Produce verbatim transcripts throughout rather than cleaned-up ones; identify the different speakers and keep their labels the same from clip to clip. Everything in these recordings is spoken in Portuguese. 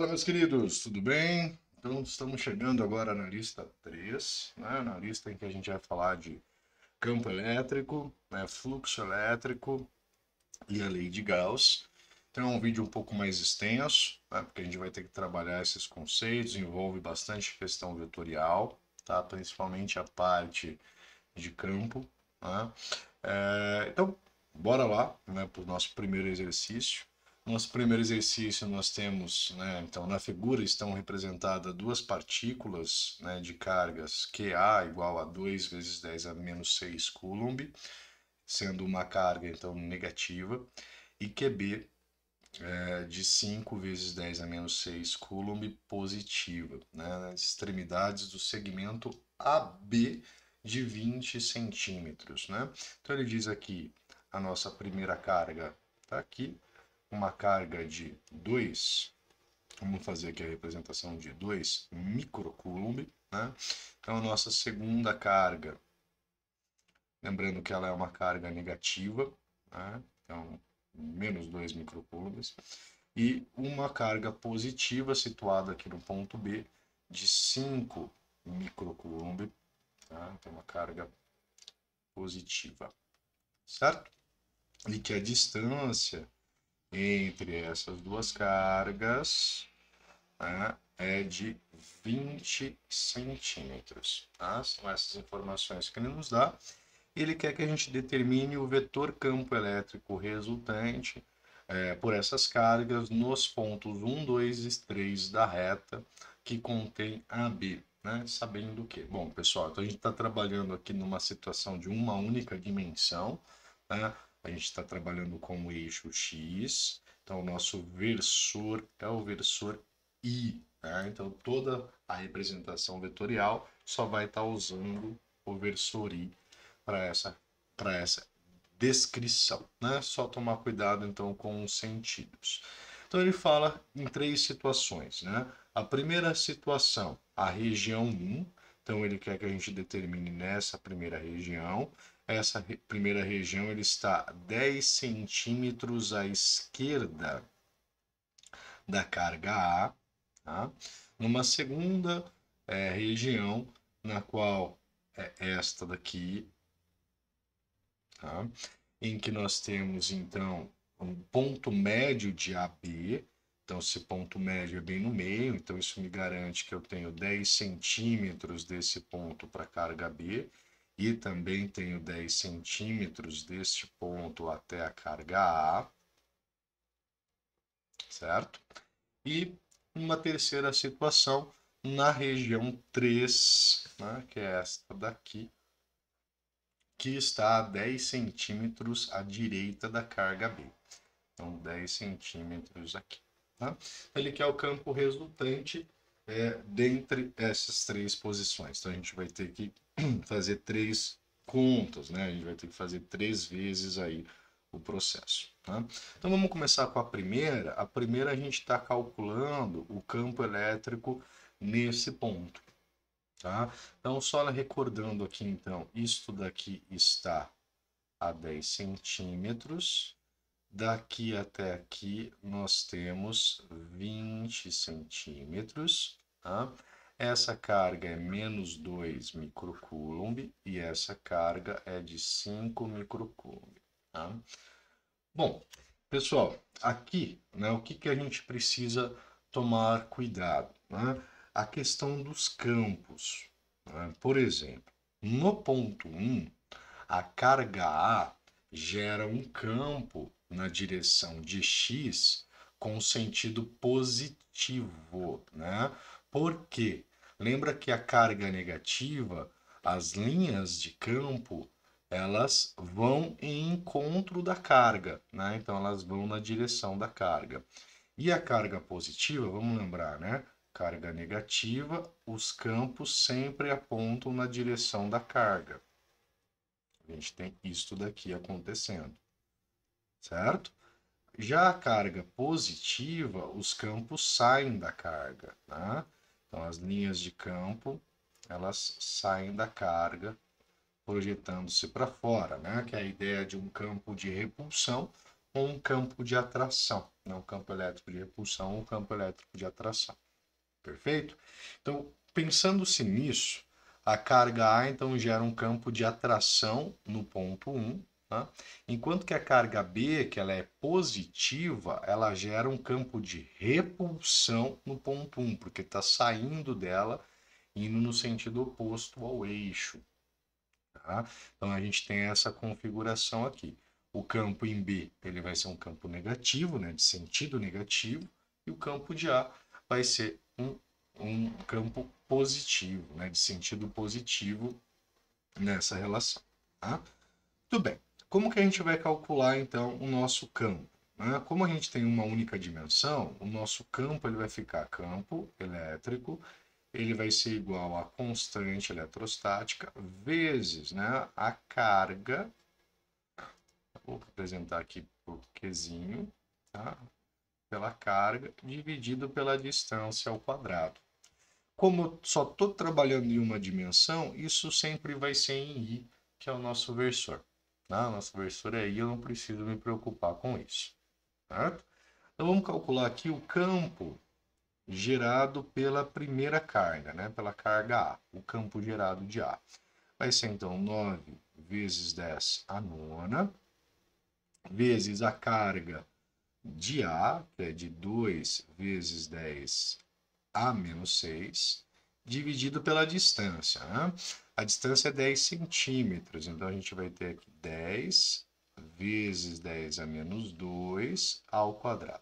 Speaker 1: Fala, meus queridos, tudo bem? Então, estamos chegando agora na lista três, né? Na lista em que a gente vai falar de campo elétrico, né? Fluxo elétrico e a lei de Gauss. Então, é um vídeo um pouco mais extenso, né? Porque a gente vai ter que trabalhar esses conceitos, envolve bastante questão vetorial, tá? Principalmente a parte de campo, né? É, então, bora lá, né, para o nosso primeiro exercício. Nosso primeiro exercício nós temos, né, então na figura estão representadas duas partículas, né, de cargas QA igual a dois vezes dez a menos seis Coulomb, sendo uma carga então negativa, e QB é, de cinco vezes dez a menos seis Coulomb positiva, né, nas extremidades do segmento A B de vinte centímetros, né? Então ele diz aqui a nossa primeira carga está aqui, uma carga de dois, vamos fazer aqui a representação de dois microcoulomb, né? Então a nossa segunda carga, lembrando que ela é uma carga negativa, né? Então menos dois microcoulombs, e uma carga positiva situada aqui no ponto B de cinco microcoulomb, tá? Então uma carga positiva, certo? E que a distância entre essas duas cargas, né, é de vinte centímetros. Tá? São essas informações que ele nos dá. Ele quer que a gente determine o vetor campo elétrico resultante é, por essas cargas nos pontos um, dois e três da reta que contém A B. Né? Sabendo o que? Bom, pessoal, então a gente está trabalhando aqui numa situação de uma única dimensão. Né? A gente está trabalhando com o eixo X, então o nosso versor é o versor I. Né? Então toda a representação vetorial só vai estar usando o versor I para essa, para essa descrição. Né? Só tomar cuidado então com os sentidos. Então ele fala em três situações. Né? A primeira situação, a região um, então ele quer que a gente determine nessa primeira região. Essa re primeira região ele está dez centímetros à esquerda da carga A. Tá? Numa segunda é, região, na qual é esta daqui, tá? Em que nós temos então um ponto médio de A B. Então, esse ponto médio é bem no meio, então isso me garante que eu tenho dez centímetros desse ponto para a carga B e também tenho dez centímetros deste ponto até a carga A, certo? E uma terceira situação na região três, né, que é esta daqui, que está a dez centímetros à direita da carga B. Então, dez centímetros aqui. Tá? Ele quer o campo resultante é, dentre essas três posições. Então, a gente vai ter que fazer três contas, né? A gente vai ter que fazer três vezes aí o processo. Tá? Então, vamos começar com a primeira. A primeira, a gente está calculando o campo elétrico nesse ponto. Tá? Então, só recordando aqui, então, isto daqui está a dez centímetros. Daqui até aqui nós temos vinte centímetros. Tá? Essa carga é menos dois microcoulomb e essa carga é de cinco microcoulomb. Tá? Bom, pessoal, aqui, né, o que, que a gente precisa tomar cuidado? Né? A questão dos campos. Né? Por exemplo, no ponto um, a carga A gera um campo na direção de X com sentido positivo, né? Por quê? Lembra que a carga negativa, as linhas de campo, elas vão em encontro da carga, né? Então elas vão na direção da carga. E a carga positiva, vamos lembrar, né? Carga negativa, os campos sempre apontam na direção da carga. A gente tem isso daqui acontecendo, certo? Já a carga positiva, os campos saem da carga, né? Então as linhas de campo, elas saem da carga, projetando-se para fora, né? Que é a ideia de um campo de repulsão, ou um campo de atração, não um campo elétrico de repulsão, um campo elétrico de atração. Perfeito? Então, pensando-se nisso, a carga A então gera um campo de atração no ponto um, tá? Enquanto que a carga B, que ela é positiva, ela gera um campo de repulsão no ponto um, porque está saindo dela, indo no sentido oposto ao eixo. Tá? Então a gente tem essa configuração aqui. O campo em B ele vai ser um campo negativo, né, de sentido negativo, e o campo de A vai ser um, um campo positivo, né, de sentido positivo nessa relação. Tá? Tudo bem. Como que a gente vai calcular então o nosso campo? Né? Como a gente tem uma única dimensão, o nosso campo ele vai ficar campo elétrico, ele vai ser igual a constante eletrostática vezes, né, a carga. Vou representar aqui por Qzinho, tá? Pela carga dividido pela distância ao quadrado. Como eu só estou trabalhando em uma dimensão, isso sempre vai ser em I, que é o nosso versor. Tá? O nosso versor é I, eu não preciso me preocupar com isso. Certo? Então vamos calcular aqui o campo gerado pela primeira carga, né? Pela carga A, o campo gerado de A. Vai ser então nove vezes dez a nona, vezes a carga de A, que é de dois vezes dez a menos seis, dividido pela distância. Né? A distância é dez centímetros, então a gente vai ter aqui dez vezes dez a menos dois ao quadrado.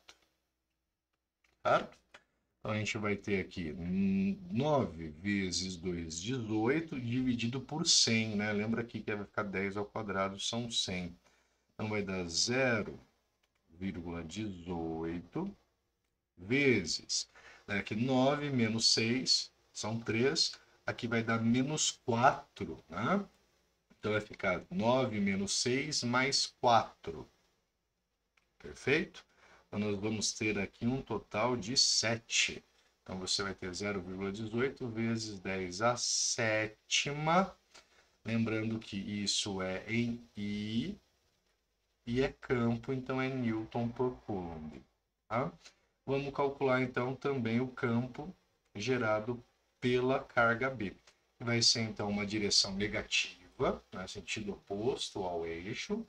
Speaker 1: Certo? Então, a gente vai ter aqui nove vezes dois, dezoito, dividido por cem, né? Lembra aqui que vai ficar dez ao quadrado, são cem. Então, vai dar zero vírgula dezoito vezes, né? Aqui nove menos seis, são três. Aqui vai dar menos quatro, né? Então, vai ficar nove menos seis mais quatro. Perfeito? Então, nós vamos ter aqui um total de sete. Então, você vai ter zero vírgula dezoito vezes dez à sétima. Lembrando que isso é em I e é campo, então é Newton por Coulomb. Tá? Vamos calcular, então, também o campo gerado pela carga B. Vai ser, então, uma direção negativa, no sentido oposto ao eixo.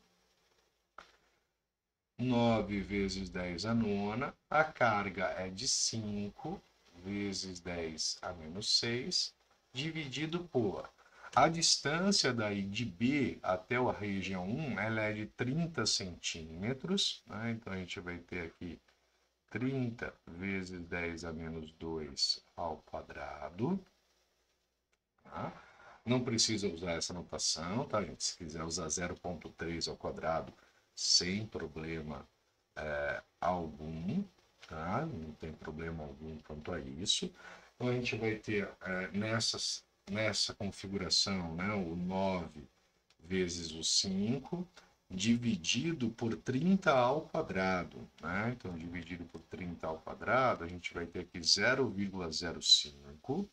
Speaker 1: nove vezes dez a nona, a carga é de cinco vezes dez a menos seis, dividido por a distância daí de B até a região um, ela é de trinta centímetros, né? Então a gente vai ter aqui trinta vezes dez a menos dois ao quadrado. Tá? Não precisa usar essa notação, tá, gente? Se quiser usar zero vírgula três ao quadrado, sem problema é, algum, tá? Não tem problema algum quanto a isso. Então a gente vai ter é, nessas, nessa configuração, né, o nove vezes o cinco dividido por trinta ao quadrado, né? Então dividido por trinta ao quadrado, a gente vai ter aqui zero vírgula zero cinco.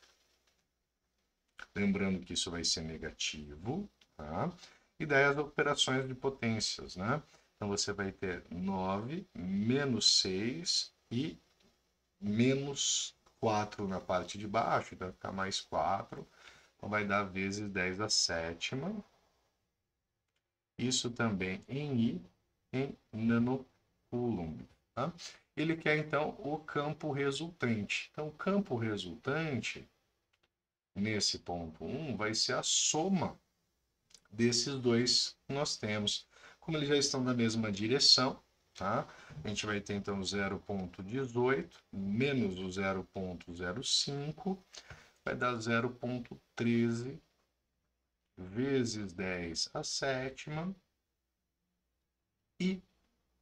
Speaker 1: Lembrando que isso vai ser negativo, tá? E daí as operações de potências, né? Então, você vai ter nove menos seis e menos quatro na parte de baixo, então vai ficar mais quatro. Então, vai dar vezes dez à sétima. Isso também em I, em nanocoulomb. Tá? Ele quer, então, o campo resultante. Então, o campo resultante, nesse ponto um, vai ser a soma desses dois que nós temos. Como eles já estão na mesma direção, tá? A gente vai ter então zero vírgula dezoito menos o zero vírgula zero cinco, vai dar zero vírgula treze vezes dez à sétima e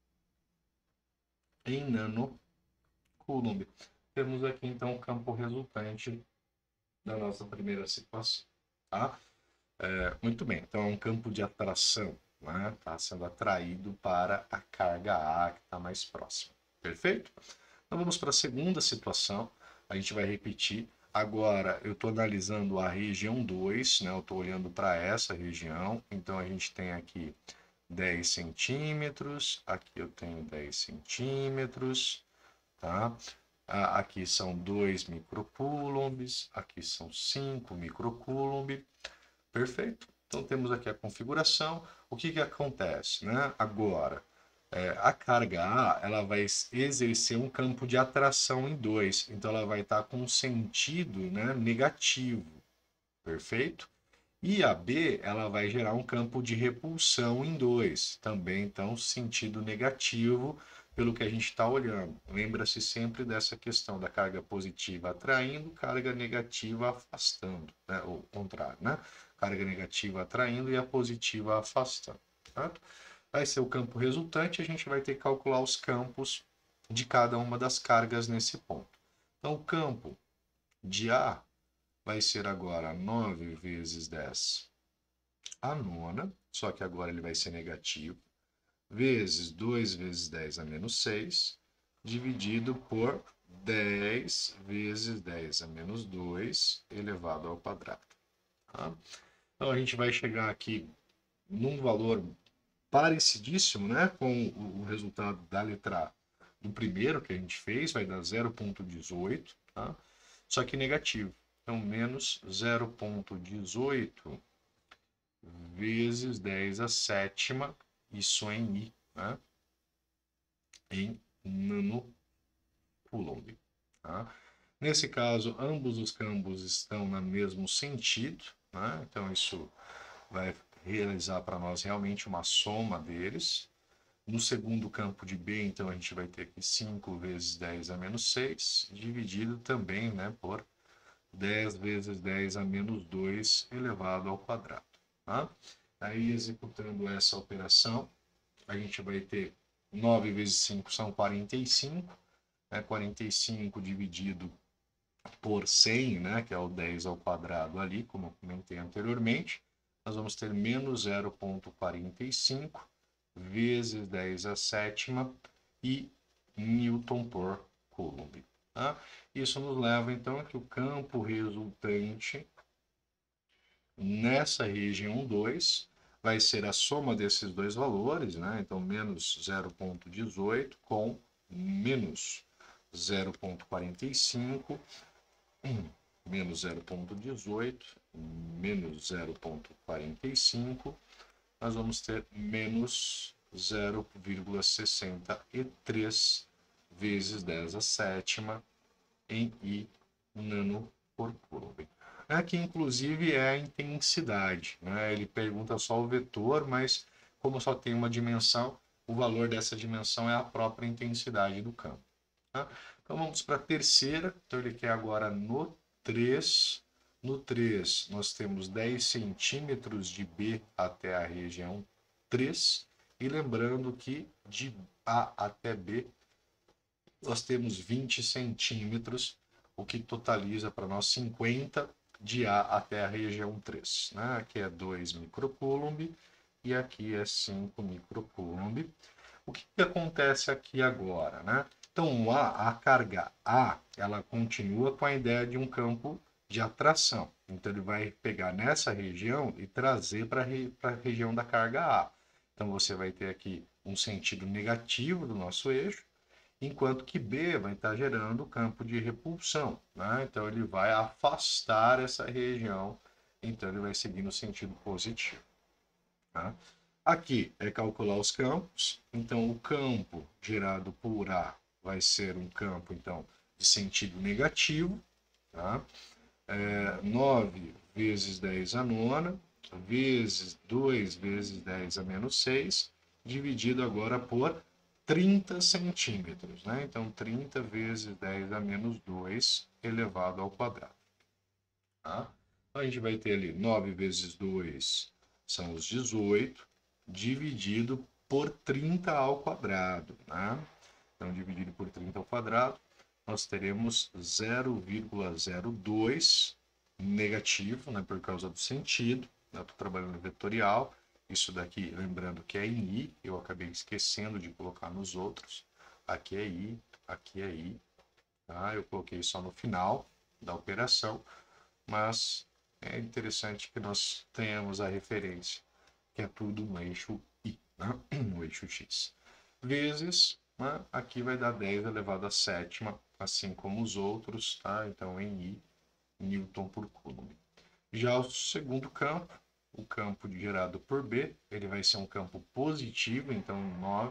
Speaker 1: em nanocoulomb. Temos aqui então o campo resultante da nossa primeira situação, tá? É, muito bem, então é um campo de atração, né? Está sendo atraído para a carga A que está mais próxima. Perfeito? Então vamos para a segunda situação. A gente vai repetir. Agora eu estou analisando a região dois, né? Eu estou olhando para essa região. Então a gente tem aqui dez centímetros, aqui eu tenho dez centímetros, tá? Aqui são dois microcoulombs, aqui são cinco microcoulomb, perfeito? Então temos aqui a configuração. O que que acontece, né? Agora, é, a carga A, ela vai exercer um campo de atração em dois, então ela vai estar com um sentido, né, negativo, perfeito? E a B, ela vai gerar um campo de repulsão em dois, também então sentido negativo pelo que a gente está olhando. Lembra-se sempre dessa questão da carga positiva atraindo, carga negativa afastando, né? Ou o contrário, né? Carga negativa atraindo e a positiva afastando, certo? Vai ser o campo resultante, a gente vai ter que calcular os campos de cada uma das cargas nesse ponto. Então, o campo de A vai ser agora nove vezes dez a nona, só que agora ele vai ser negativo, vezes dois vezes dez a menos seis, dividido por dez vezes dez a menos dois, elevado ao quadrado. Tá? Então, a gente vai chegar aqui num valor parecidíssimo, né, com o resultado da letra A do primeiro que a gente fez, vai dar zero vírgula dezoito, tá? Só que negativo. Então, menos zero vírgula dezoito vezes dez a sétima, isso em I, né? Em nanocoulomb. Tá? Nesse caso, ambos os campos estão no mesmo sentido, né? Então isso vai realizar para nós realmente uma soma deles. No segundo campo de B, então, a gente vai ter aqui cinco vezes dez a menos seis, dividido também, né, por dez vezes dez a menos dois elevado ao quadrado. Tá? Aí, executando essa operação, a gente vai ter nove vezes cinco são quarenta e cinco, né? quarenta e cinco dividido por cem, né, que é o dez ao quadrado ali, como eu comentei anteriormente, nós vamos ter menos zero vírgula quarenta e cinco vezes dez a sétima e Newton por Coulomb. Tá? Isso nos leva então a que o campo resultante nessa região dois vai ser a soma desses dois valores, né? Então menos zero vírgula dezoito com menos zero vírgula quarenta e cinco, menos zero vírgula dezoito, menos zero vírgula quarenta e cinco, nós vamos ter menos zero vírgula sessenta e três vezes dez a sétima em I nano por coulomb. Aqui, inclusive, é a intensidade, né? Ele pergunta só o vetor, mas como só tem uma dimensão, o valor dessa dimensão é a própria intensidade do campo. Tá? Então, vamos para a terceira. Então, ele quer agora no três. No três, nós temos dez centímetros de B até a região três. E lembrando que de A até B, nós temos vinte centímetros, o que totaliza para nós cinquenta de A até a região três. Né? Aqui é dois microcoulomb e aqui é cinco microcoulomb. O que, que acontece aqui agora? Né? Então, a, a carga A, ela continua com a ideia de um campo de atração. Então, ele vai pegar nessa região e trazer para a região da carga A. Então, você vai ter aqui um sentido negativo do nosso eixo, enquanto que B vai estar gerando campo de repulsão. Né? Então, ele vai afastar essa região, então ele vai seguir no sentido positivo. Tá? Aqui é calcular os campos, então o campo gerado por A vai ser um campo então, de sentido negativo, tá? É, nove vezes dez a nona, vezes dois vezes dez a menos seis, dividido agora por trinta centímetros, né? Então, trinta vezes dez a menos dois elevado ao quadrado. Tá? Então, a gente vai ter ali nove vezes dois são os dezoito, dividido por trinta ao quadrado. Né? Então, dividido por trinta ao quadrado, nós teremos zero vírgula zero dois negativo, né, por causa do sentido. Eu estou trabalhando vetorial. Isso daqui, lembrando que é em I, eu acabei esquecendo de colocar nos outros. Aqui é I, aqui é I. Tá? Eu coloquei só no final da operação, mas é interessante que nós tenhamos a referência, que é tudo no eixo I. né? No eixo X. Vezes, né? Aqui vai dar dez elevado à sétima, assim como os outros, tá? Então, em I, Newton por Coulomb. Já o segundo campo, o campo gerado por B, ele vai ser um campo positivo, então nove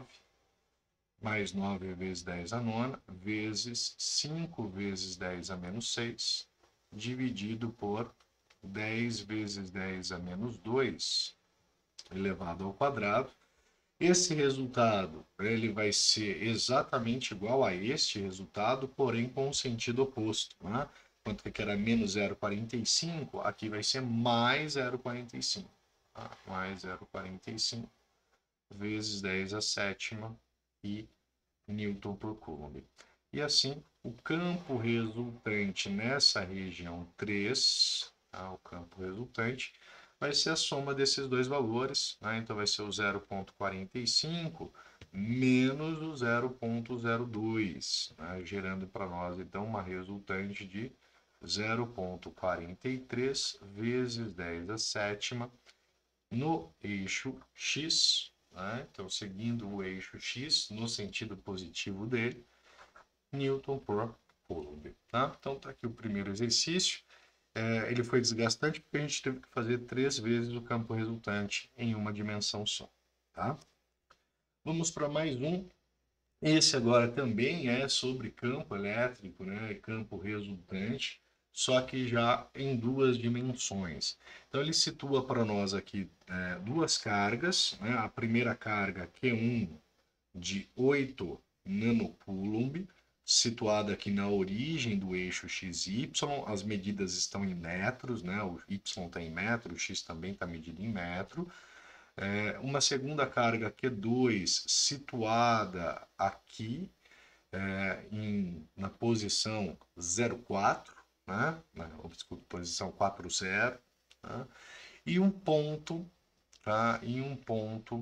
Speaker 1: mais nove vezes dez a nona, vezes cinco vezes dez a menos seis, dividido por dez vezes dez a menos dois, elevado ao quadrado. Esse resultado ele vai ser exatamente igual a este resultado, porém com o sentido oposto. Né? Quanto que era menos zero vírgula quarenta e cinco, aqui vai ser mais zero vírgula quarenta e cinco. Tá? Mais zero vírgula quarenta e cinco vezes dez a sétima e Newton por Coulomb. E assim, o campo resultante nessa região três, tá? O campo resultante, vai ser a soma desses dois valores, né? Então vai ser o zero vírgula quarenta e cinco menos o zero vírgula zero dois, né? Gerando para nós então uma resultante de zero vírgula quarenta e três vezes dez a sétima no eixo X, né? Então seguindo o eixo X no sentido positivo dele, Newton por Coulomb. Tá? Então está aqui o primeiro exercício. É, ele foi desgastante porque a gente teve que fazer três vezes o campo resultante em uma dimensão só. Tá? Vamos para mais um. Esse agora também é sobre campo elétrico, né? Campo resultante, só que já em duas dimensões. Então ele situa para nós aqui é, duas cargas, né? A primeira carga Q um de oito nanocoulomb, situada aqui na origem do eixo X Y, as medidas estão em metros, né? O Y está em metro, o X também está medido em metro. É, uma segunda carga Q dois situada aqui é, em, na posição zero vírgula quatro, né? Na, desculpa, posição quatro zero, né? E um ponto, tá? E um ponto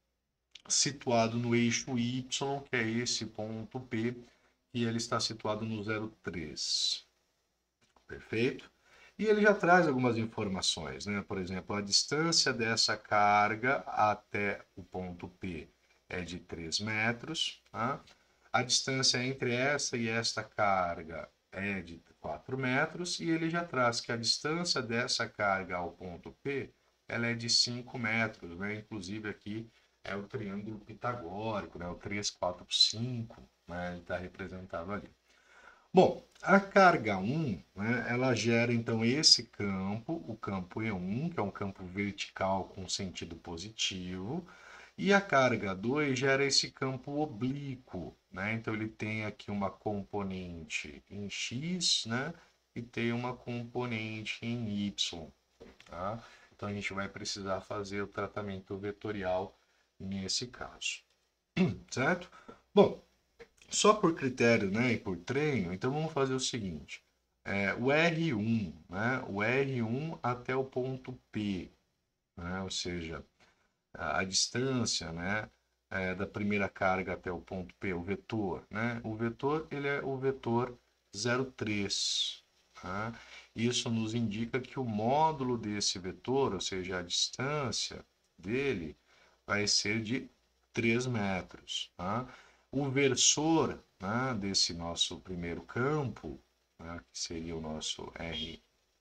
Speaker 1: situado no eixo Y, que é esse ponto P, e ele está situado no zero vírgula três. Perfeito? E ele já traz algumas informações, né? Por exemplo, a distância dessa carga até o ponto P é de três metros. Tá? A distância entre essa e esta carga é de quatro metros. E ele já traz que a distância dessa carga ao ponto P ela é de cinco metros. Né? Inclusive aqui é o triângulo pitagórico, né? O três, quatro, cinco, né? Ele está representado ali. Bom, a carga um, né, ela gera então esse campo, o campo E um, que é um campo vertical com sentido positivo, e a carga dois gera esse campo oblíquo, né? Então ele tem aqui uma componente em X, né, e tem uma componente em Y, tá? Então a gente vai precisar fazer o tratamento vetorial nesse caso, certo? Bom, só por critério, né, e por treino, então vamos fazer o seguinte. É, o R um, né, o R um até o ponto P, né, ou seja, a, a distância, né, é, da primeira carga até o ponto P, o vetor, né, o vetor ele é o vetor zero vírgula três. Tá? Isso nos indica que o módulo desse vetor, ou seja, a distância dele, vai ser de três metros. Tá? O versor, né, desse nosso primeiro campo, né, que seria o nosso R,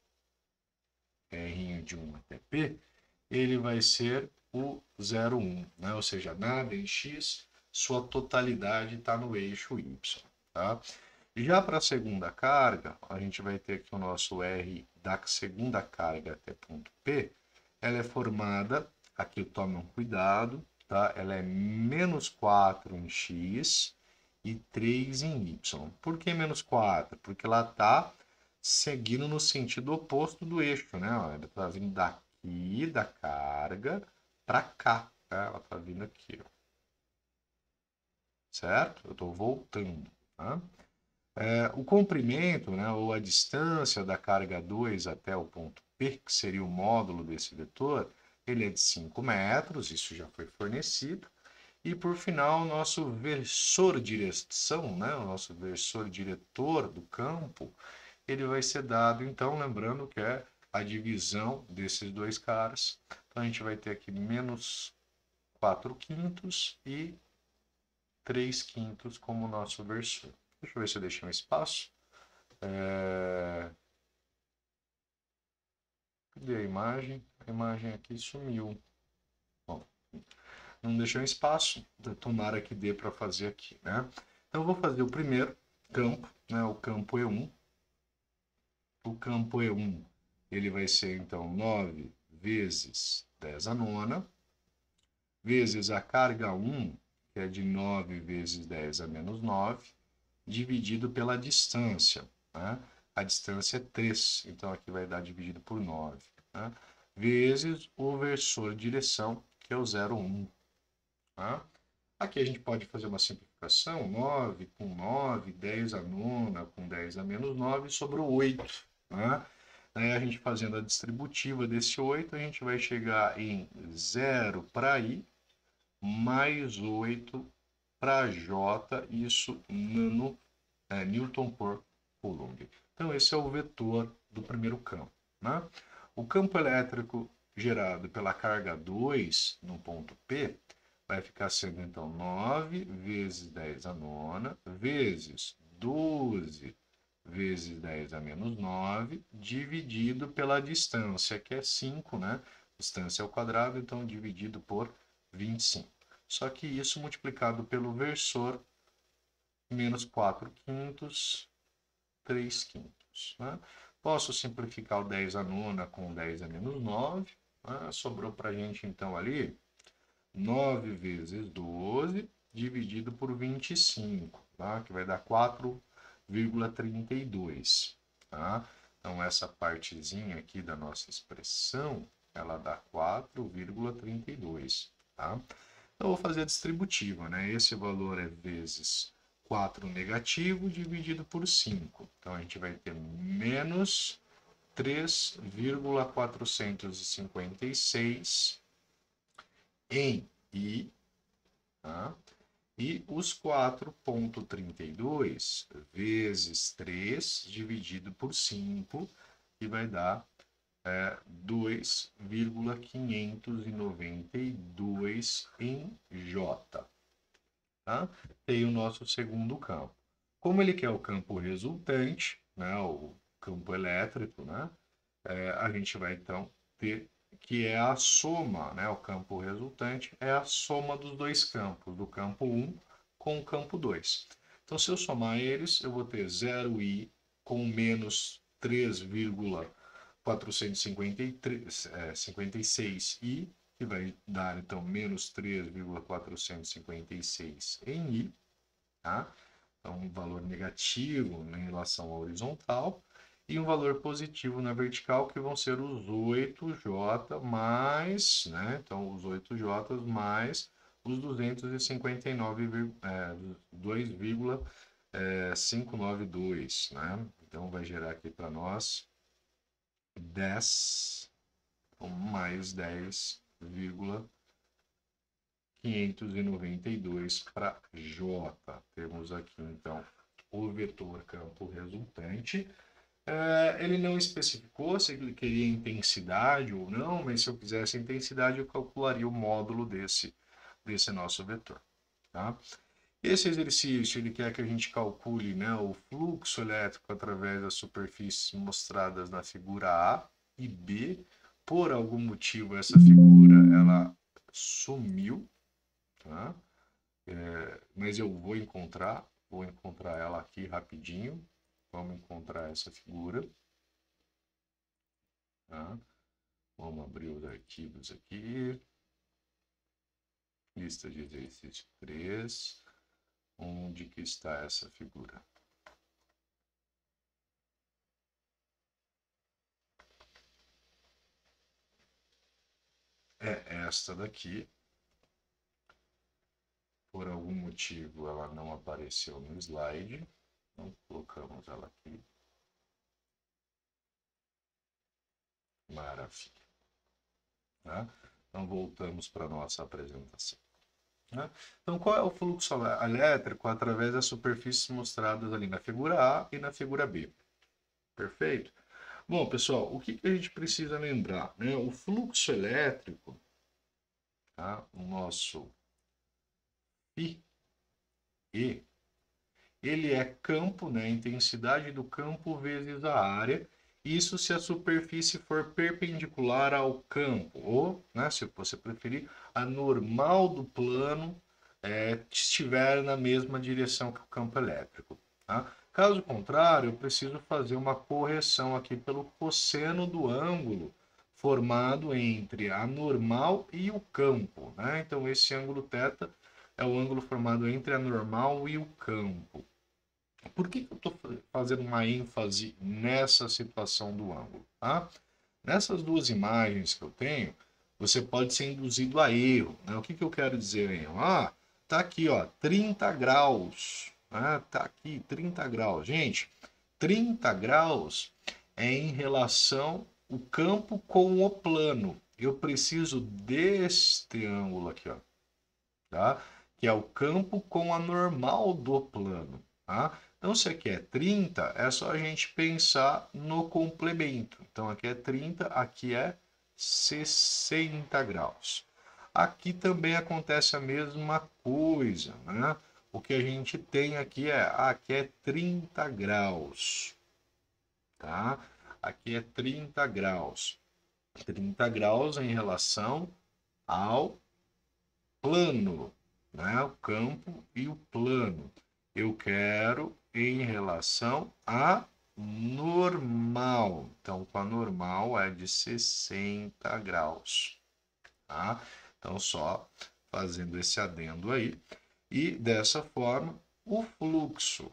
Speaker 1: R de um até P, ele vai ser o zero vírgula um, né? Ou seja, nada em X, sua totalidade está no eixo Y. Tá? Já para a segunda carga, a gente vai ter aqui o nosso R da segunda carga até ponto P, ela é formada, aqui tomem cuidado, tá? Ela é menos quatro em X e três em Y. Por que menos quatro? Porque ela está seguindo no sentido oposto do eixo, né? Ela está vindo daqui da carga para cá, tá? Ela está vindo aqui, ó. Certo? Eu estou voltando, tá? É, o comprimento, né, ou a distância da carga dois até o ponto P, que seria o módulo desse vetor, ele é de cinco metros, isso já foi fornecido. E por final, o nosso versor direção, né, o nosso versor diretor do campo, ele vai ser dado, então, lembrando que é a divisão desses dois caras. Então a gente vai ter aqui menos quatro quintos e três quintos como nosso versor. Deixa eu ver se eu deixei um espaço. É... Cadê a imagem? A imagem aqui sumiu. Bom, não deixei um espaço. Tomara que dê para fazer aqui, né? Então, eu vou fazer o primeiro campo, né? O campo E um. O campo E um, ele vai ser, então, nove vezes dez a nona, vezes a carga um, que é de nove vezes dez a menos nove, dividido pela distância, né? A distância é três, então aqui vai dar dividido por nove, né? Vezes o versor direção, que é o zero, um. Tá? Aqui a gente pode fazer uma simplificação, nove com nove, dez a nona com dez a menos nove, sobrou oito. Né? Aí a gente fazendo a distributiva desse oito, a gente vai chegar em zero para I, mais oito para J, isso nano, é, Newton por Coulomb. Então esse é o vetor do primeiro campo. Né? O campo elétrico gerado pela carga dois no ponto P vai ficar sendo então nove vezes dez a nona, vezes doze vezes dez a menos nove, dividido pela distância, que é cinco, né? Distância ao quadrado, então dividido por vinte e cinco. Só que isso multiplicado pelo versor, menos quatro quintos, três quintos. Né? Posso simplificar o dez a nona com dez a menos nove. Né? Sobrou para a gente, então, ali, nove vezes doze, dividido por vinte e cinco, tá? Que vai dar quatro vírgula trinta e dois. Tá? Então, essa partezinha aqui da nossa expressão, ela dá quatro vírgula trinta e dois. Tá? Então, eu vou fazer a distributiva, né? Esse valor é vezes quatro negativo dividido por cinco. Então, a gente vai ter menos três vírgula quatrocentos e cinquenta e seis em I, tá? E os quatro vírgula trinta e dois vezes três dividido por cinco, que vai dar é, dois vírgula quinhentos e noventa e dois em J. Tá? Tem o nosso segundo campo. Como ele quer o campo resultante, né, o campo elétrico, né, é, a gente vai então ter que é a soma, né, o campo resultante é a soma dos dois campos, do campo um com o campo dois. Então, se eu somar eles, eu vou ter zero i com menos três vírgula quatrocentos e cinquenta e seis i, que vai dar, então, menos três vírgula quatrocentos e cinquenta e seis em i, tá? Então, um valor negativo em relação à horizontal, e um valor positivo na vertical, que vão ser os oito J mais, né? Então, os oito J mais os duzentos e cinquenta e nove, é, dois vírgula quinhentos e noventa e dois, né? Então, vai gerar aqui para nós dez mais dez vírgula quinhentos e noventa e dois para J. Temos aqui, então, o vetor campo resultante. É, ele não especificou se ele queria intensidade ou não, mas se eu quisesse intensidade, eu calcularia o módulo desse, desse nosso vetor. Tá? Esse exercício ele quer que a gente calcule, né, o fluxo elétrico através das superfícies mostradas na figura A e B. Por algum motivo, essa figura ela sumiu. Tá? É, mas eu vou encontrar, vou encontrar ela aqui rapidinho. Vamos encontrar essa figura. Tá? Vamos abrir os arquivos aqui. Lista de exercício três. Onde que está essa figura? É esta daqui. Por algum motivo ela não apareceu no slide. Então colocamos ela aqui. Maravilha. Tá? Então voltamos para a nossa apresentação. Tá? Então qual é o fluxo elétrico através das superfícies mostradas ali na figura A e na figura B? Perfeito? Bom, pessoal, o que, que a gente precisa lembrar? Né? O fluxo elétrico, tá? O nosso φ e ele é campo, né? A intensidade do campo vezes a área. Isso se a superfície for perpendicular ao campo, ou, né, se você preferir, a normal do plano é, estiver na mesma direção que o campo elétrico. Tá? Caso contrário, eu preciso fazer uma correção aqui pelo cosseno do ângulo formado entre a normal e o campo. Né? Então, esse ângulo θ é o ângulo formado entre a normal e o campo. Por que, que eu estou fazendo uma ênfase nessa situação do ângulo? Tá? Nessas duas imagens que eu tenho, você pode ser induzido a erro. Né? O que, que eu quero dizer aí? Ah, tá aqui, ó, trinta graus. Ah, tá aqui, trinta graus. Gente, trinta graus é em relação o campo com o plano. Eu preciso deste ângulo aqui, ó, tá? Que é o campo com a normal do plano. Tá? Então, se aqui é trinta, é só a gente pensar no complemento. Então, aqui é trinta, aqui é sessenta graus. Aqui também acontece a mesma coisa, né? O que a gente tem aqui é, aqui é trinta graus, tá? Aqui é trinta graus. trinta graus em relação ao plano, né? O campo e o plano. Eu quero em relação a normal. Então, com a normal é de sessenta graus. Tá? Então, só fazendo esse adendo aí. E dessa forma, o fluxo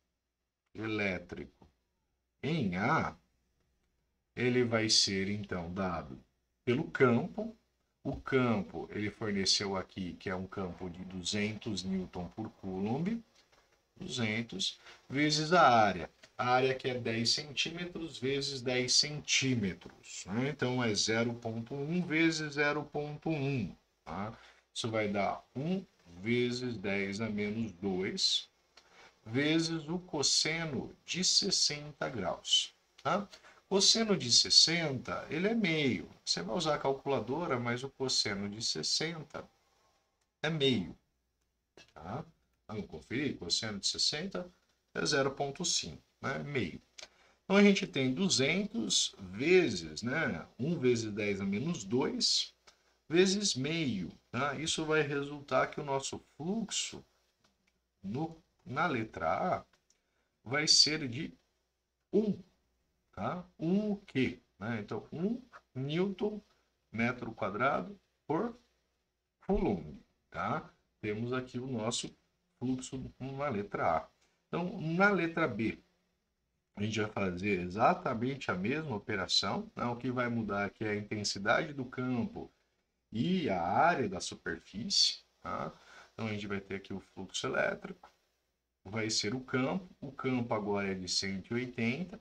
Speaker 1: elétrico em A, ele vai ser então dado pelo campo. O campo ele forneceu aqui que é um campo de duzentos newton por coulomb. duzentos vezes a área. A área que é dez centímetros vezes dez centímetros. Né? Então, é zero vírgula um vezes zero vírgula um. Tá? Isso vai dar um vezes dez a menos dois, vezes o cosseno de sessenta graus. Tá? Cosseno de sessenta, ele é meio. Você vai usar a calculadora, mas o cosseno de sessenta é meio. Tá? Vamos conferir, cosseno de sessenta é zero vírgula cinco, né? Meio. Então a gente tem duzentos vezes, né? um vezes dez a menos dois, vezes meio. Tá? Isso vai resultar que o nosso fluxo no, na letra A vai ser de um. Tá? um o quê? Né? Então, um newton metro quadrado por coulomb. Tá? Temos aqui o nosso fluxo na letra A. Então, na letra B, a gente vai fazer exatamente a mesma operação. Né? O que vai mudar aqui é a intensidade do campo e a área da superfície. Tá? Então, a gente vai ter aqui o fluxo elétrico, vai ser o campo. O campo agora é de cento e oitenta,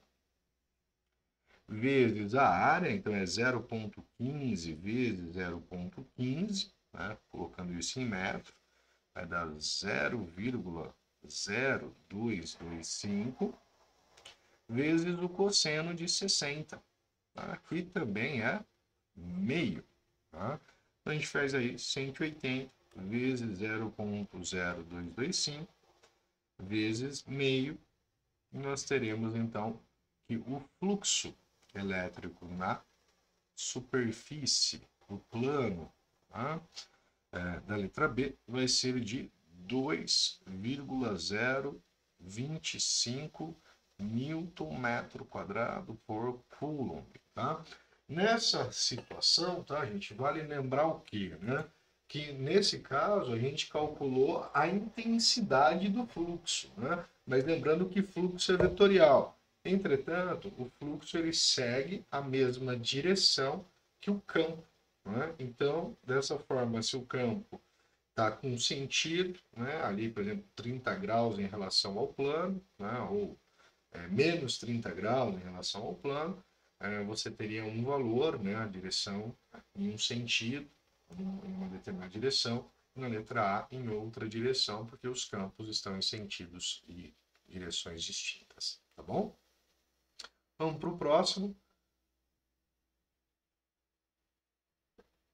Speaker 1: vezes a área, então é zero vírgula quinze vezes zero vírgula quinze, né? Colocando isso em metro, vai dar zero vírgula zero dois dois cinco vezes o cosseno de sessenta. Aqui também é meio. Tá? Então a gente faz aí cento e oitenta vezes zero vírgula zero dois dois cinco vezes meio. E nós teremos então que o fluxo elétrico na superfície, o plano, tá? É, da letra B, vai ser de dois vírgula zero vinte e cinco newton metro quadrado por coulomb, tá? Nessa situação, tá, gente, vale lembrar o quê, né? Que nesse caso a gente calculou a intensidade do fluxo, né? Mas lembrando que fluxo é vetorial. Entretanto, o fluxo ele segue a mesma direção que o campo, né? Então, dessa forma, se o campo está com sentido, né? Ali, por exemplo, trinta graus em relação ao plano, né? Ou é, menos trinta graus em relação ao plano, é, você teria um valor, né? A direção em um sentido, em uma determinada direção, na letra A em outra direção, porque os campos estão em sentidos e direções distintas, tá bom? Vamos para o próximo.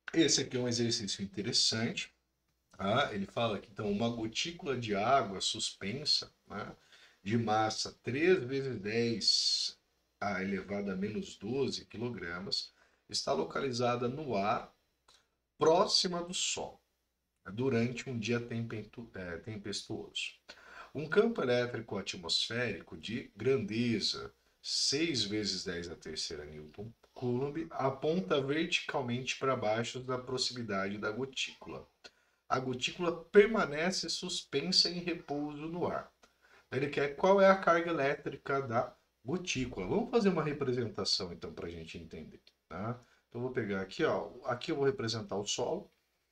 Speaker 1: Esse aqui é um exercício interessante. Tá? Ele fala que então uma gotícula de água suspensa, né, de massa três vezes dez a elevado a menos doze quilogramas está localizada no ar próxima do Sol, né, durante um dia é, tempestuoso. Um campo elétrico atmosférico de grandeza seis vezes dez a terceira Newton Coulomb aponta verticalmente para baixo da proximidade da gotícula. A gotícula permanece suspensa em repouso no ar. Ele quer qual é a carga elétrica da gotícula. Vamos fazer uma representação então para a gente entender. Tá? Então eu vou pegar aqui, ó, aqui eu vou representar o solo.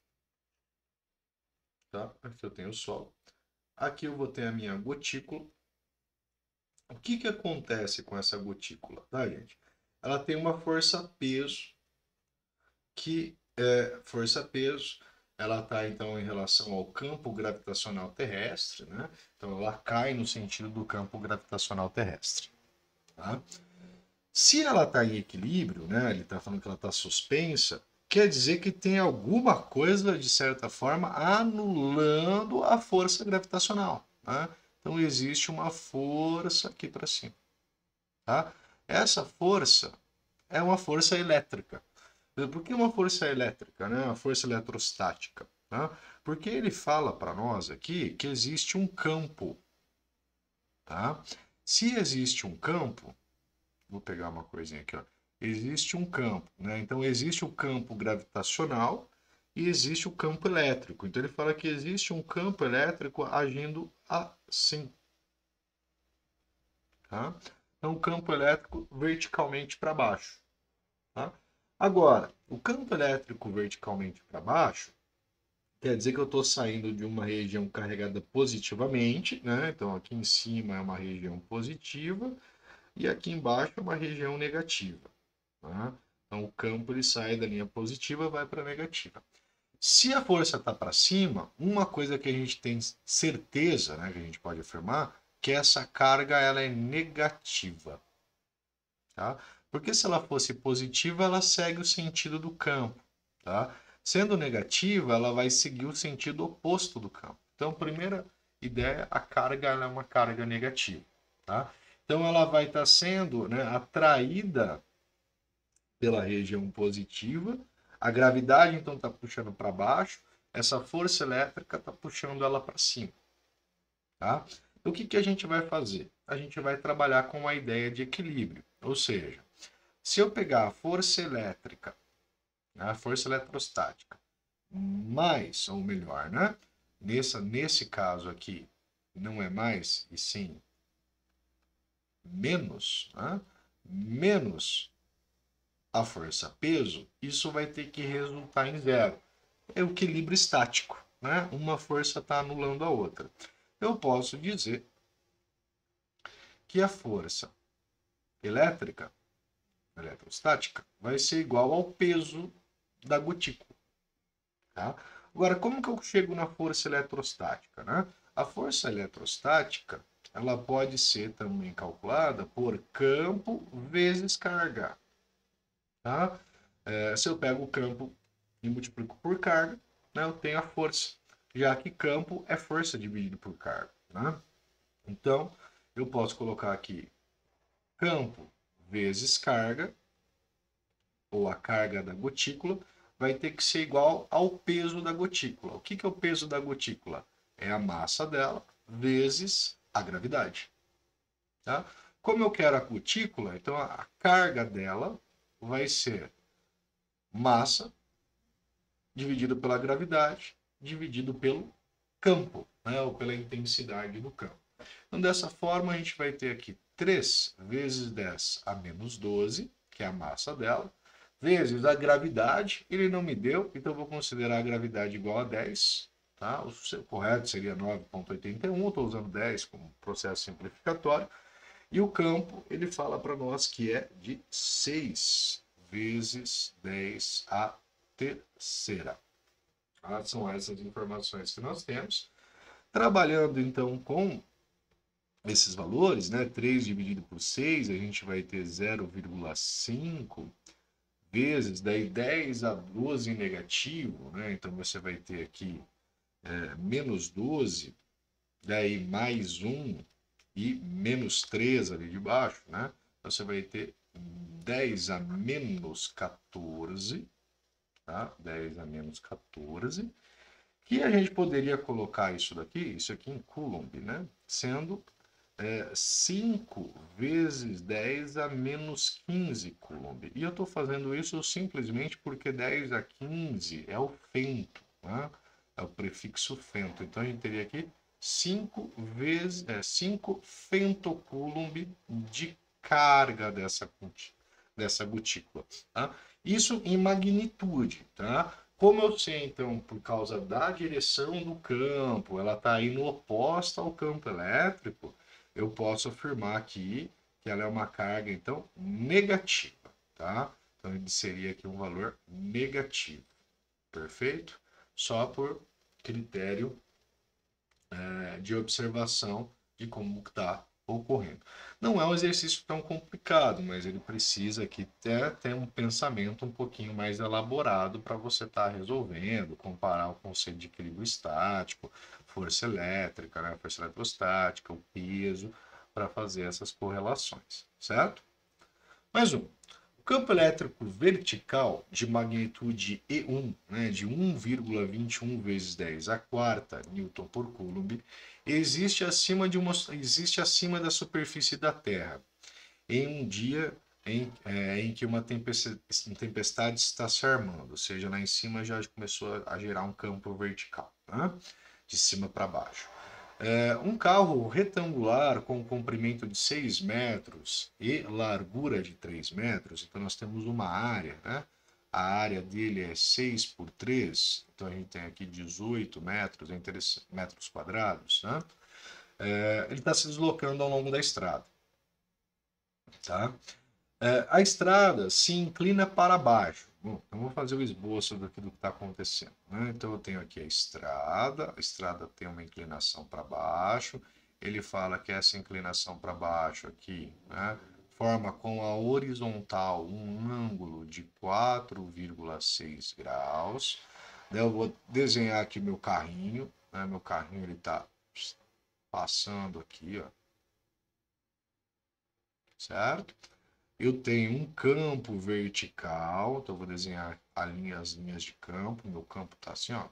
Speaker 1: Tá? Aqui eu tenho o solo. Aqui eu vou ter a minha gotícula. O que, que acontece com essa gotícula, tá, gente? Ela tem uma força-peso, que é força-peso, ela está então em relação ao campo gravitacional terrestre, né? Então ela cai no sentido do campo gravitacional terrestre. Tá? Se ela está em equilíbrio, né? Ele está falando que ela está suspensa, quer dizer que tem alguma coisa, de certa forma, anulando a força gravitacional. Né? Então existe uma força aqui para cima. Tá? Essa força é uma força elétrica. Por que uma força elétrica, né? Uma força eletrostática? Né? Porque ele fala para nós aqui que existe um campo. Tá? Se existe um campo, vou pegar uma coisinha aqui, ó. Existe um campo, né? Então existe o campo gravitacional e existe o campo elétrico. Então ele fala que existe um campo elétrico agindo assim. Tá? Então o campo elétrico verticalmente para baixo. Tá? Agora, o campo elétrico verticalmente para baixo quer dizer que eu estou saindo de uma região carregada positivamente, né? Então aqui em cima é uma região positiva e aqui embaixo é uma região negativa. Tá? Então o campo ele sai da linha positiva e vai para a negativa. Se a força está para cima, uma coisa que a gente tem certeza, né, que a gente pode afirmar, que essa carga ela é negativa. Tá? Porque se ela fosse positiva, ela segue o sentido do campo. Tá? Sendo negativa, ela vai seguir o sentido oposto do campo. Então, primeira ideia, a carga ela é uma carga negativa. Tá? Então, ela vai estar sendo, né, atraída pela região positiva. A gravidade, então, está puxando para baixo. Essa força elétrica está puxando ela para cima. Tá? O que, que a gente vai fazer? A gente vai trabalhar com a ideia de equilíbrio. Ou seja, se eu pegar a força elétrica, a força eletrostática, mais, ou melhor, né? Nessa, nesse caso aqui, não é mais, e sim menos, né? Menos a força peso, isso vai ter que resultar em zero. É o equilíbrio estático, né? Uma força está anulando a outra. Eu posso dizer que a força elétrica, eletrostática, vai ser igual ao peso da gotícula. Tá? Agora, como que eu chego na força eletrostática? Né? A força eletrostática ela pode ser também calculada por campo vezes carga. Tá? É, se eu pego o campo e multiplico por carga, né, eu tenho a força, já que campo é força dividido por carga. Né? Então, eu posso colocar aqui campo vezes carga, ou a carga da gotícula, vai ter que ser igual ao peso da gotícula. O que, que é o peso da gotícula? É a massa dela vezes a gravidade. Tá? Como eu quero a gotícula, então a carga dela vai ser massa dividido pela gravidade, dividido pelo campo, né? Ou pela intensidade do campo. Então, dessa forma, a gente vai ter aqui três vezes dez a menos doze, que é a massa dela, vezes a gravidade, ele não me deu, então eu vou considerar a gravidade igual a dez. Tá? O correto seria nove vírgula oitenta e um, estou usando dez como processo simplificatório. E o campo, ele fala para nós que é de seis vezes dez a terceira. Tá? São essas informações que nós temos. Trabalhando então com esses valores, né? três dividido por seis, a gente vai ter zero vírgula cinco vezes, daí dez a doze negativo, né? Então você vai ter aqui é, menos doze, daí mais um e menos três ali de baixo, né? Então você vai ter dez a menos quatorze, tá? dez a menos quatorze, que a gente poderia colocar isso daqui, isso aqui em Coulomb, né? Sendo é, cinco vezes dez a menos quinze Coulomb. E eu estou fazendo isso simplesmente porque dez a quinze é o fento, né? É o prefixo fento. Então a gente teria aqui cinco vezes é, cinco femtocoulomb de carga dessa, dessa gotícula. Tá? Isso em magnitude. Tá? Como eu sei, então, por causa da direção do campo, ela está indo oposta ao campo elétrico, eu posso afirmar aqui que ela é uma carga, então, negativa, tá? Então, ele seria aqui um valor negativo, perfeito? Só por critério é, de observação de como está ocorrendo. Não é um exercício tão complicado, mas ele precisa aqui ter, ter um pensamento um pouquinho mais elaborado para você estar tá resolvendo, comparar o conceito de equilíbrio estático, força elétrica, né, força eletrostática, o peso, para fazer essas correlações, certo? Mais um. O campo elétrico vertical de magnitude E um, né, de um vírgula vinte e um vezes dez a quarta Newton por Coulomb, existe acima, de uma, existe acima da superfície da Terra em um dia em, é, em que uma tempestade, tempestade está se armando, ou seja, lá em cima já começou a gerar um campo vertical, né, de cima para baixo. É, um carro retangular com comprimento de seis metros e largura de três metros, então nós temos uma área, né? A área dele é seis por três, então a gente tem aqui dezoito metros, metros quadrados, né? É, ele está se deslocando ao longo da estrada, tá? É, a estrada se inclina para baixo. Bom, então vou fazer o esboço daqui do que está acontecendo, né? Então eu tenho aqui a estrada, a estrada tem uma inclinação para baixo. Ele fala que essa inclinação para baixo aqui, né, forma com a horizontal um ângulo de quatro vírgula seis graus. Daí eu vou desenhar aqui meu carrinho, né? Meu carrinho ele está passando aqui, ó, certo? Eu tenho um campo vertical, então eu vou desenhar a linha, as linhas de campo. Meu campo está assim, ó.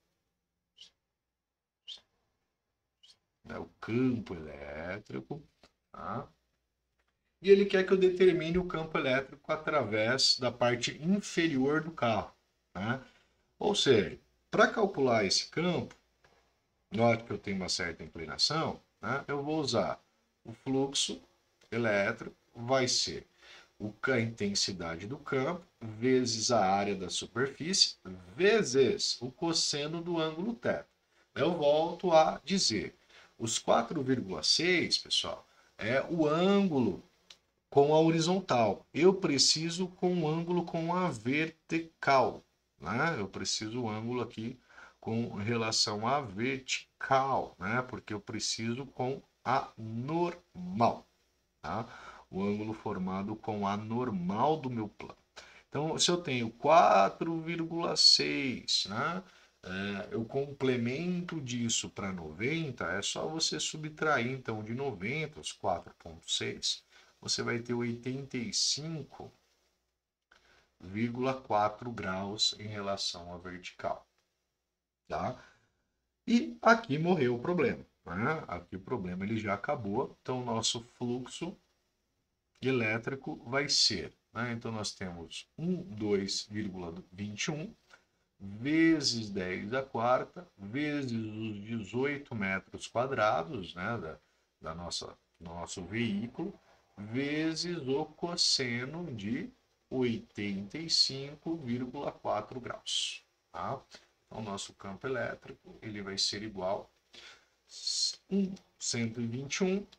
Speaker 1: É o campo elétrico, tá? E ele quer que eu determine o campo elétrico através da parte inferior do carro, né? Ou seja, para calcular esse campo, note que eu tenho uma certa inclinação, né? Eu vou usar o fluxo elétrico, vai ser a intensidade do campo vezes a área da superfície vezes o cosseno do ângulo θ. Eu volto a dizer, os quatro vírgula seis, pessoal, é o ângulo com a horizontal. Eu preciso com o ângulo com a vertical, né? Eu preciso o ângulo aqui com relação à vertical, né? Porque eu preciso com a normal, tá? O ângulo formado com a normal do meu plano. Então, se eu tenho quatro vírgula seis, né? É, eu complemento disso para noventa, é só você subtrair então de noventa, os quatro vírgula seis, você vai ter oitenta e cinco vírgula quatro graus em relação à vertical, tá? E aqui morreu o problema, né? Aqui o problema ele já acabou, então o nosso fluxo elétrico vai ser, né? Então nós temos doze vírgula vinte e um vezes dez a quarta, vezes os dezoito metros quadrados, né, da, da nossa, do nosso veículo, vezes o cosseno de oitenta e cinco vírgula quatro graus. Tá? Então, o nosso campo elétrico ele vai ser igual a cento e vinte e um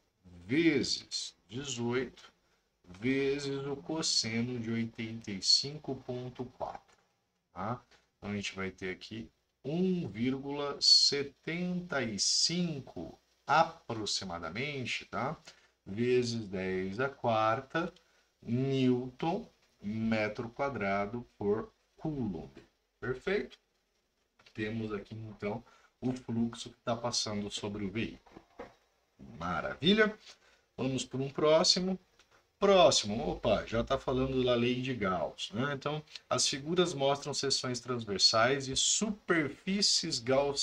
Speaker 1: vezes dezoito vezes o cosseno de oitenta e cinco vírgula quatro. Tá? Então, a gente vai ter aqui um vírgula setenta e cinco aproximadamente, tá? Vezes dez a quarta, Newton, metro quadrado por coulomb. Perfeito? Temos aqui, então, o fluxo que está passando sobre o veículo. Maravilha? Vamos para um próximo. Próximo, opa, já está falando da lei de Gauss, né? Então, as figuras mostram seções transversais e superfícies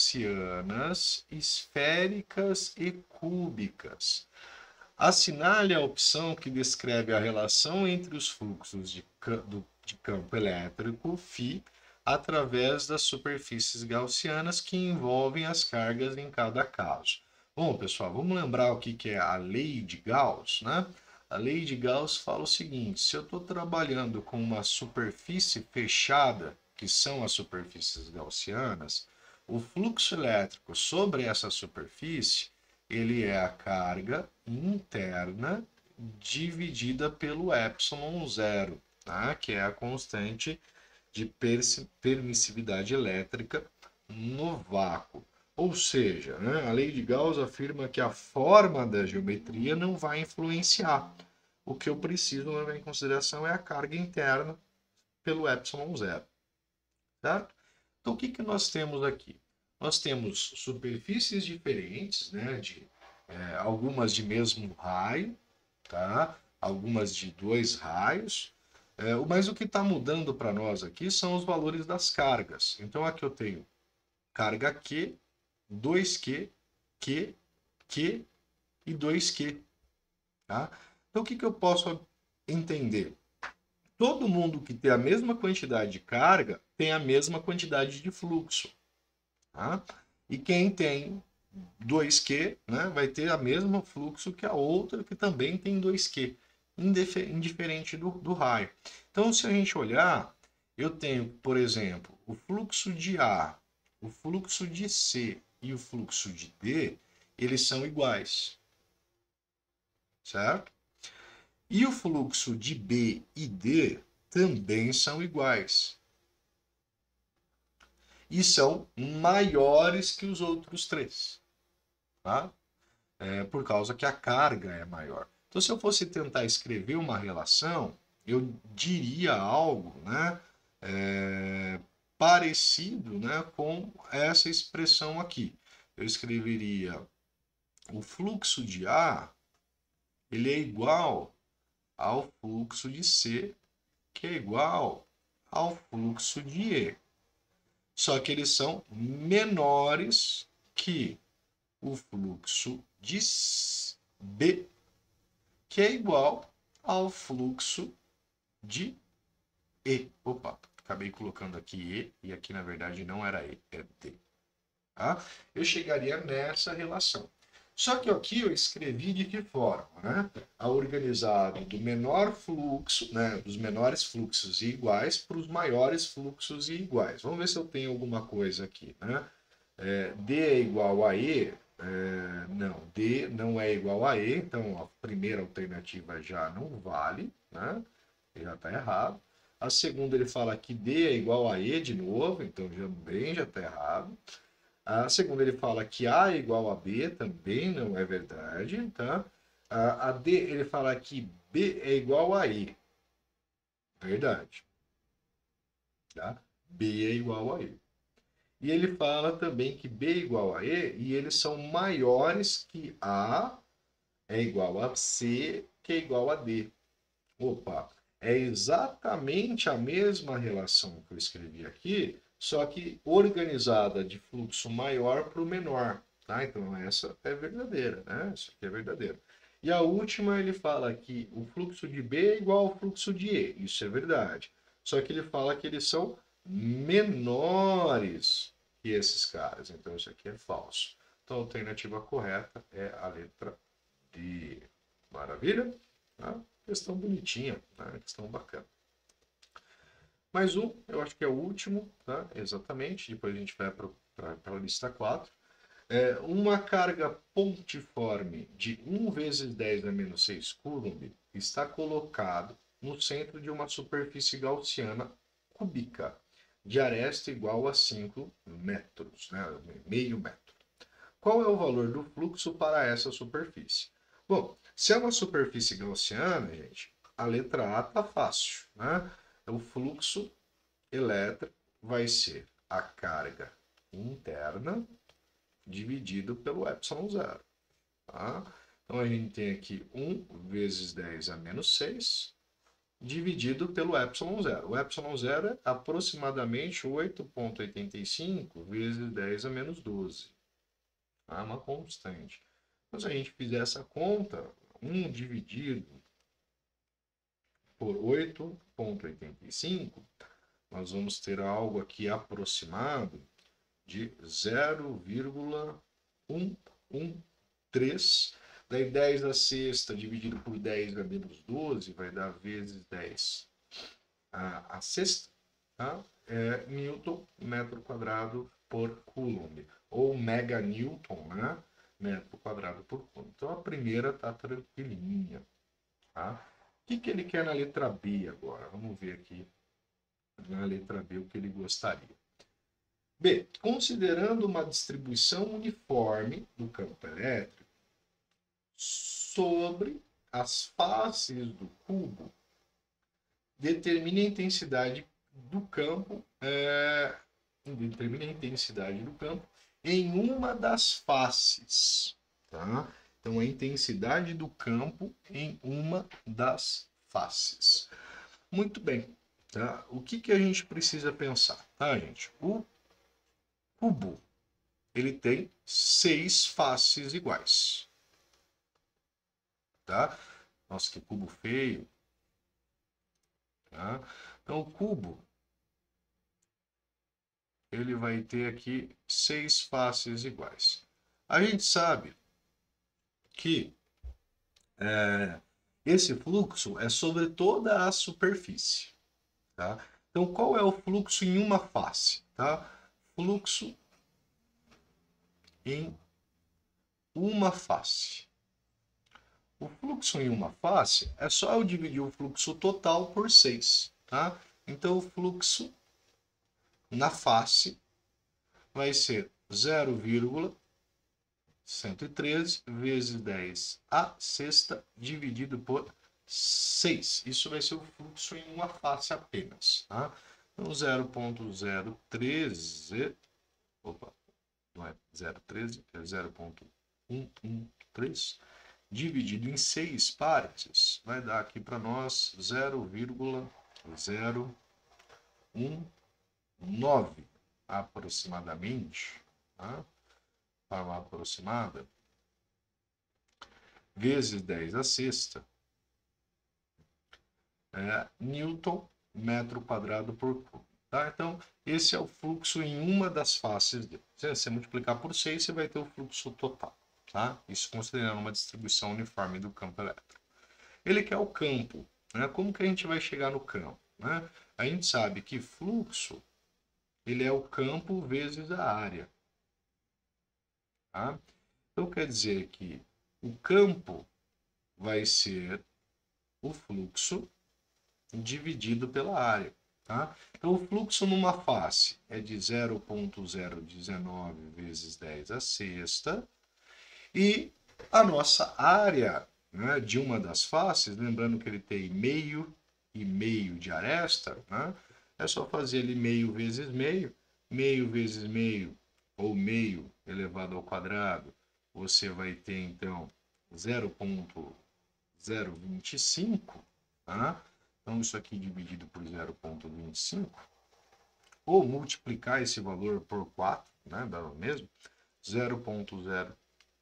Speaker 1: gaussianas, esféricas e cúbicas. Assinale a opção que descreve a relação entre os fluxos de, do, de campo elétrico, φ, através das superfícies gaussianas que envolvem as cargas em cada caso. Bom, pessoal, vamos lembrar o que é a lei de Gauss, né? A lei de Gauss fala o seguinte: se eu estou trabalhando com uma superfície fechada, que são as superfícies gaussianas, o fluxo elétrico sobre essa superfície, ele é a carga interna dividida pelo epsilon zero, tá? Que é a constante de permissividade elétrica no vácuo. Ou seja, né, a lei de Gauss afirma que a forma da geometria não vai influenciar. O que eu preciso levar em consideração é a carga interna pelo epsilon zero. Certo? Então, o que, que nós temos aqui? Nós temos superfícies diferentes, né, de, é, algumas de mesmo raio, tá? Algumas de dois raios. É, mas o que está mudando para nós aqui são os valores das cargas. Então, aqui eu tenho carga Q, dois Q, Q, Q e dois Q. Tá? Então, o que, que eu posso entender? Todo mundo que tem a mesma quantidade de carga tem a mesma quantidade de fluxo. Tá? E quem tem dois Q, né, vai ter o mesmo fluxo que a outra que também tem dois Q, indiferente do, do raio. Então, se a gente olhar, eu tenho, por exemplo, o fluxo de A, o fluxo de C e o fluxo de D, eles são iguais. Certo? E o fluxo de B e D também são iguais. E são maiores que os outros três. Tá? É, por causa que a carga é maior. Então, se eu fosse tentar escrever uma relação, eu diria algo, né, é, parecido, né, com essa expressão aqui. Eu escreveria o fluxo de A, ele é igual ao fluxo de C, que é igual ao fluxo de E. Só que eles são menores que o fluxo de B, que é igual ao fluxo de E. Opa, acabei colocando aqui E, e aqui na verdade não era E, é D. Tá? Eu chegaria nessa relação. Só que aqui eu escrevi de que forma, né? A organizado do menor fluxo, né? Dos menores fluxos e iguais para os maiores fluxos e iguais. Vamos ver se eu tenho alguma coisa aqui, né? É, D é igual a E, é, não, D não é igual a E, então a primeira alternativa já não vale, né? Já está errado. A segunda ele fala que D é igual a E de novo, então também já está errado. A segunda ele fala que A é igual a B, também não é verdade, tá? A, a D ele fala que B é igual a E, verdade, tá? B é igual a E. E ele fala também que B é igual a E e eles são maiores que A é igual a C, que é igual a D. Opa, é exatamente a mesma relação que eu escrevi aqui, só que organizada de fluxo maior para o menor. Tá? Então essa é verdadeira, né? Essa aqui é verdadeira. E a última ele fala que o fluxo de B é igual ao fluxo de E. Isso é verdade. Só que ele fala que eles são menores que esses caras. Então isso aqui é falso. Então a alternativa correta é a letra D. Maravilha? Tá? Questão bonitinha, né? Questão bacana. Mais um, eu acho que é o último, tá? Exatamente. Depois a gente vai para a lista quatro. É, uma carga pontiforme de um vezes dez a menos seis coulomb está colocado no centro de uma superfície gaussiana cúbica de aresta igual a cinco metros, né? Meio metro. Qual é o valor do fluxo para essa superfície? Bom, se é uma superfície gaussiana, gente, a letra A está fácil, né? O fluxo elétrico vai ser a carga interna dividido pelo epsilon zero. Tá? Então a gente tem aqui um vezes dez a menos seis dividido pelo epsilon zero. O epsilon zero é aproximadamente oito vírgula oitenta e cinco vezes dez a menos doze. É uma constante. Então, se a gente fizer essa conta, um dividido por oito vírgula oitenta e cinco, nós vamos ter algo aqui aproximado de zero vírgula cento e treze. Daí dez a sexta dividido por dez a menos doze vai dar vezes dez a, a sexta, tá? É Newton metro quadrado por Coulomb, ou mega Newton, né? Metro quadrado por Coulomb. Então a primeira está tranquilinha, tá? O que, que ele quer na letra B agora? Vamos ver aqui na letra B o que ele gostaria. B. Considerando uma distribuição uniforme do campo elétrico sobre as faces do cubo, determine a intensidade do campo, é, determine a intensidade do campo em uma das faces, tá? Então, a intensidade do campo em uma das faces. Muito bem, tá? O que, que a gente precisa pensar, tá, gente? O cubo, ele tem seis faces iguais, tá? Nossa, que cubo feio. Tá? Então, o cubo, ele vai ter aqui seis faces iguais. A gente sabe que é, esse fluxo é sobre toda a superfície. Tá? Então, qual é o fluxo em uma face? Tá? Fluxo em uma face. O fluxo em uma face é só eu dividir o fluxo total por seis. Tá? Então, o fluxo na face vai ser zero vírgula cento e treze vezes dez a sexta dividido por seis. Isso vai ser o fluxo em uma face apenas. Tá? Então, zero vírgula zero treze, opa, não é zero vírgula treze, é zero vírgula cento e treze, dividido em seis partes, vai dar aqui para nós zero vírgula zero nove aproximadamente, tá? Forma aproximada, vezes dez a sexta, é, Newton metro quadrado por cubo. Tá? Então, esse é o fluxo em uma das faces dele. Se você multiplicar por seis, você vai ter o fluxo total. Tá? Isso considerando uma distribuição uniforme do campo elétrico. Ele quer o campo. Né? Como que a gente vai chegar no campo? Né? A gente sabe que fluxo ele é o campo vezes a área. Tá? Então, quer dizer que o campo vai ser o fluxo dividido pela área. Tá? Então, o fluxo numa face é de zero vírgula zero dezenove vezes dez a sexta. E a nossa área, né, de uma das faces, lembrando que ele tem meio e meio de aresta, né, é só fazer ali meio vezes meio. Meio vezes meio, ou meio elevado ao quadrado, você vai ter, então, zero vírgula zero vinte e cinco, tá? Então, isso aqui dividido por zero vírgula vinte e cinco, ou multiplicar esse valor por quatro, né, dá o mesmo, zero vírgula zero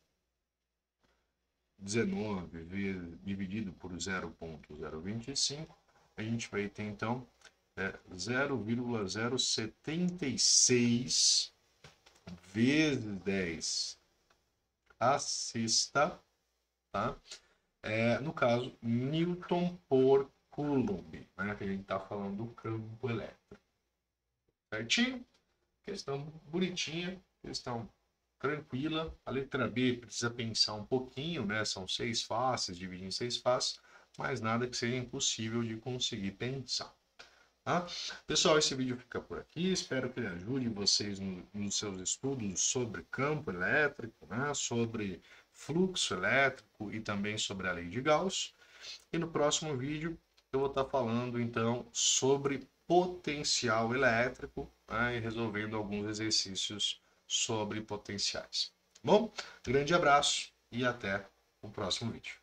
Speaker 1: dezenove dividido por zero vírgula zero vinte e cinco, a gente vai ter, então, é, zero vírgula zero setenta e seis vezes dez a sexta, tá? É, no caso, Newton por Coulomb, né? Que a gente está falando do campo elétrico. Certinho? Questão bonitinha, questão tranquila. A letra B precisa pensar um pouquinho, né? São seis faces, dividir em seis faces, mas nada que seja impossível de conseguir pensar. Tá? Pessoal, esse vídeo fica por aqui. Espero que ele ajude vocês no, nos seus estudos sobre campo elétrico, né? Sobre fluxo elétrico e também sobre a lei de Gauss. E no próximo vídeo eu vou estar falando então sobre potencial elétrico, né, e resolvendo alguns exercícios sobre potenciais. Bom, grande abraço e até o próximo vídeo.